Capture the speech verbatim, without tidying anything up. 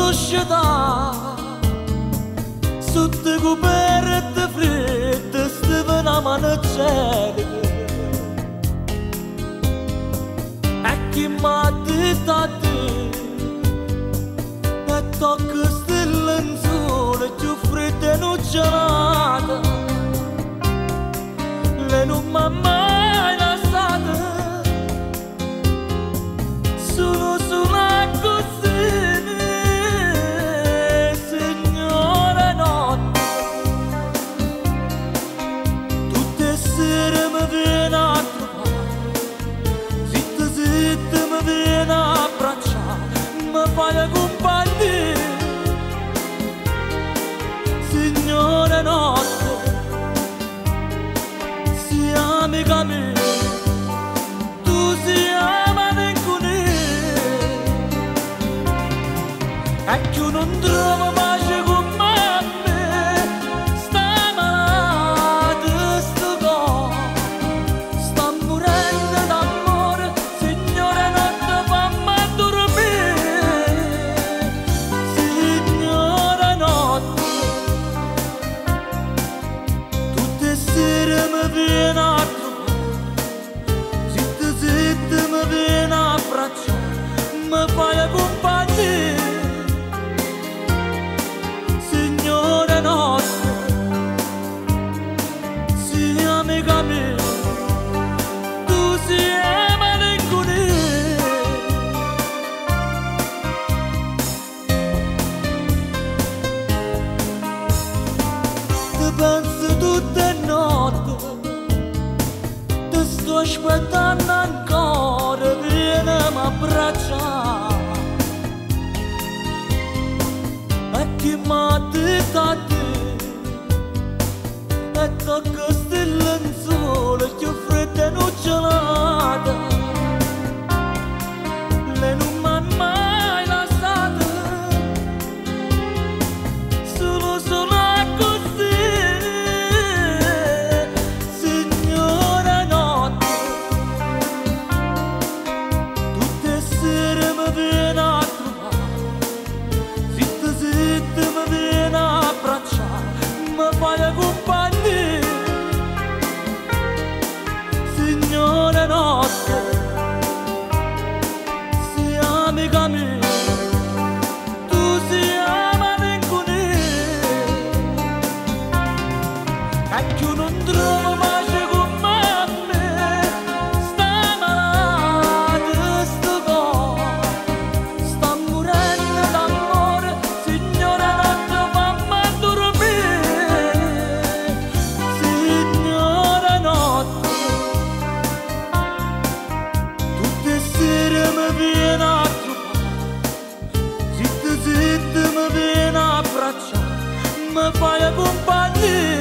città, sotto coperte fredde stavano a mano gelida. E chi m'ha detto a te, e tocca stelle in sole più fredde e non gelata, lei non m'ha mai lasciata, solo sola così. Signora notte, tutte sere mi viene a trovare, zitta zitta mi viene a abbracciare, mi fai compagnia. Signora notte, sei amica mia, tu sei amica mia, e che non trovo pace con me, sta malata sto cuore, sta morendo d'amore, signora notte fammi dormire. Signora notte, tutte sere mi viene a trovare, zitta zitta mi viene a abbracciare, mi fai compagnia. Signora notte, sei amica mia, tu sei malinconia. Ti penso tutte notte, ti sto aspettando ancora, vieni a abbracciare. E chi m'ha detto a te, e tocca stelle in sole più fredda e non gelata, lei non m'ha mai lasciata, solo sola così. Signora notte, tutte sere mi viene a trovare, zitta zitta mi viene a abbracciare, mi fai compagnia. Signora notte, sei amica mia, tu sei malinconia, e che non trovo pace con me, sta malata sto cuore, sta morendo d'amore, signora notte fammi dormire. Signora notte, tutte sere mi viene a trovare, zitta zitta mi viene a abbracciare, mi fai compagnia.